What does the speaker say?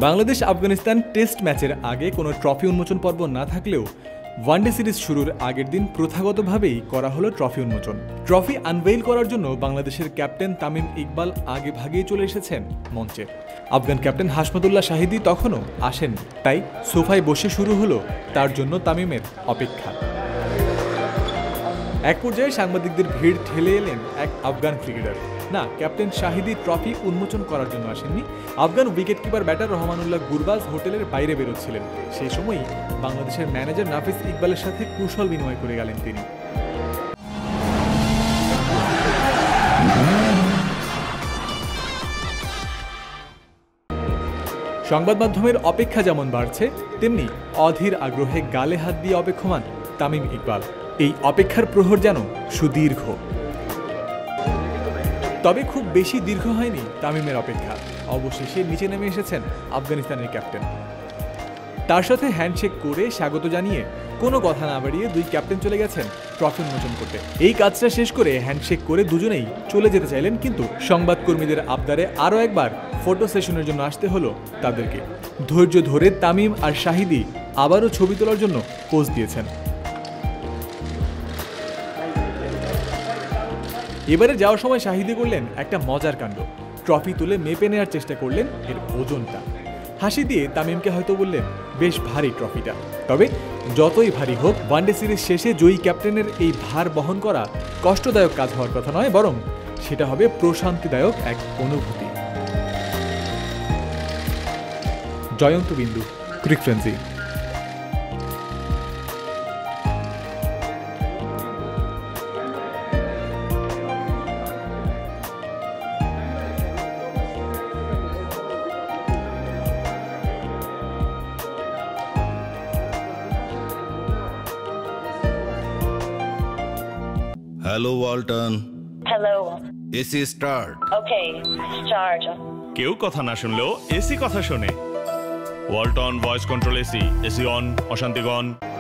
Bangladesh Afghanistan test ম্যাচের আগে কোনো ট্রফি উন্মোচন পর্ব না থাকলেও ওয়ানডে সিরিজ শুরুর আগের দিন প্রথাগতভাবেই করা হলো ট্রফি উন্মোচন। ট্রফি আনভেইল করার জন্য বাংলাদেশের ক্যাপ্টেন তামিম ইকবাল আগে ভাগেই চলে এসেছেন মঞ্চে। আফগান ক্যাপ্টেন হাশমাতুল্লাহ শাহিদি তখনও আসেন, তাই সোফায় বসে শুরু হলো তার জন্য তামিমের অপেক্ষা। এক পর্যায়ে সাংবাদিকদের ভিড় ঠেলে এলেন এক আফগান ক্রিকেটার। না, ক্যাপ্টেন শাহিদি ট্রফি উন্মোচন করার জন্য আসেননি। Afghan wicketkeeper batter Rahmanullah Gurbaz হোটেলের বাইরে বেরোচ্ছিলেন। সেই সময়ই বাংলাদেশের ম্যানেজার নাফিস ইকবালের সাথে কুশল বিনিময় করে গেলেন তিনি। সংবাদ মাধ্যমের অপেক্ষা যেমন বাড়ছে, তেমনি অধীর আগ্রহে গালে হাত দিয়ে অপেক্ষমান তামিম ইকবাল। এই অপেক্ষার প্রহর যেন সুদীর্ঘ। তবে খুব বেশি দীর্ঘ হয়নি তামিমের অপেক্ষা। অবশেষে নিচে নেমে এসেছেন আফগানিস্তানের ক্যাপ্টেন। তার সাথে হ্যান্ডশেক করে স্বাগত জানিয়ে কোনো কথা না বাড়িয়ে দুই ক্যাপ্টেন চলে গেছেন ট্রফি উন্মোচন করতে। এই কাজটা শেষ করে হ্যান্ডশেক করে দুজনেই চলে যেতে চাইলেন, কিন্তু সংবাদকর্মীদের আবদারে আরও একবার ফটো সেশনের জন্য আসতে হলো তাদেরকে। ধৈর্য ধরে তামিম আর শাহিদি আবারও ছবি তোলার জন্য পোজ দিয়েছেন। এবারে যাওয়ার সময় শাহিদি করলেন একটা মজার কাণ্ড। ট্রফি তুলে মেপে নেওয়ার চেষ্টা করলেন এর ওজনটা। হাসি দিয়ে তামিমকে হয়তো বললেন, বেশ ভারী ট্রফিটা। তবে যতই ভারী হোক, ওয়ানডে সিরিজ শেষে জয়ী ক্যাপ্টেনের এই ভার বহন করা কষ্টদায়ক কাজ হওয়ার কথা নয়, বরং সেটা হবে প্রশান্তিদায়ক এক অনুভূতি। জয়ন্ত বিন্দু, ক্রিকফ্রেন্জি। Hello, Walton. Hello. AC start. Okay, start. কেউ কথা না শুনলেও এসি কথা শোনে। Walton voice control AC on, অশান্তিগণ।